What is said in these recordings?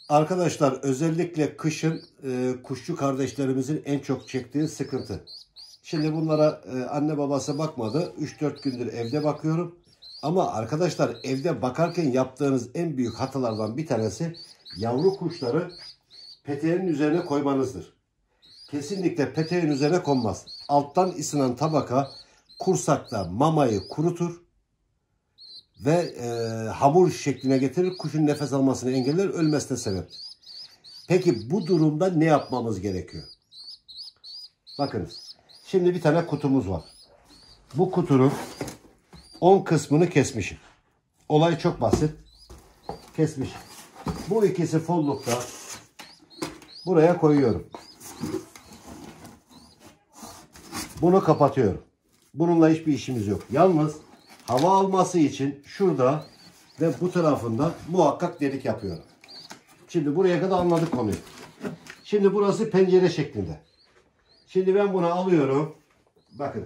Arkadaşlar özellikle kışın kuşçu kardeşlerimizin en çok çektiği sıkıntı. Şimdi bunlara anne babası bakmadı. 3-4 gündür evde bakıyorum. Ama arkadaşlar evde bakarken yaptığınız en büyük hatalardan bir tanesi yavru kuşları peteğin üzerine koymanızdır. Kesinlikle peteğin üzerine konmaz. Alttan ısınan tabaka kursakta mamayı kurutur ve hamur şekline getirir. Kuşun nefes almasını engeller, ölmesine sebeptir. Peki bu durumda ne yapmamız gerekiyor? Bakınız. Şimdi bir tane kutumuz var. Bu kutunun 10 kısmını kesmişim. Olay çok basit. Kesmişim. Bu ikisi follukta buraya koyuyorum. Bunu kapatıyorum. Bununla hiçbir işimiz yok. Yalnız hava alması için şurada ve bu tarafında muhakkak delik yapıyorum. Şimdi buraya kadar anladık konuyu. Şimdi burası pencere şeklinde. Şimdi ben bunu alıyorum. Bakınız.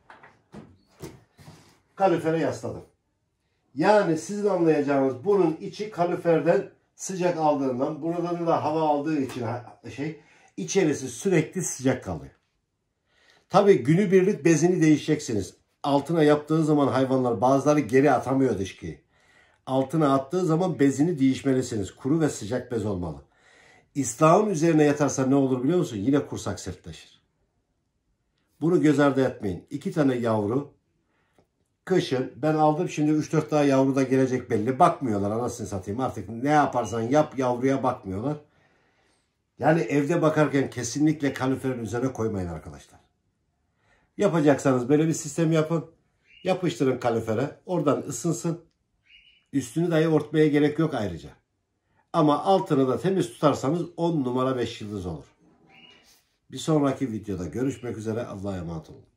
Kalorifere yasladım. Yani sizin anlayacağınız bunun içi kaloriferden sıcak aldığından, buradan da hava aldığı için içerisi sürekli sıcak kalıyor. Tabii günübirlik bezini değişeceksiniz. Altına yaptığı zaman hayvanlar bazıları geri atamıyor dışkıyı. Altına attığı zaman bezini değişmelisiniz. Kuru ve sıcak bez olmalı. İslahın üzerine yatarsa ne olur biliyor musun? Yine kursak sertleşir. Bunu göz ardı etmeyin. 2 tane yavru. Kışın ben aldım, şimdi 3-4 daha yavru da gelecek belli. Bakmıyorlar, anasını satayım. Artık ne yaparsan yap yavruya bakmıyorlar. Yani evde bakarken kesinlikle kaloriferin üzerine koymayın arkadaşlar. Yapacaksanız böyle bir sistem yapın. Yapıştırın kalorifere. Oradan ısınsın. Üstünü dahi örtmeye gerek yok ayrıca. Ama altını da temiz tutarsanız 10 numara 5 yıldız olur. Bir sonraki videoda görüşmek üzere. Allah'a emanet olun.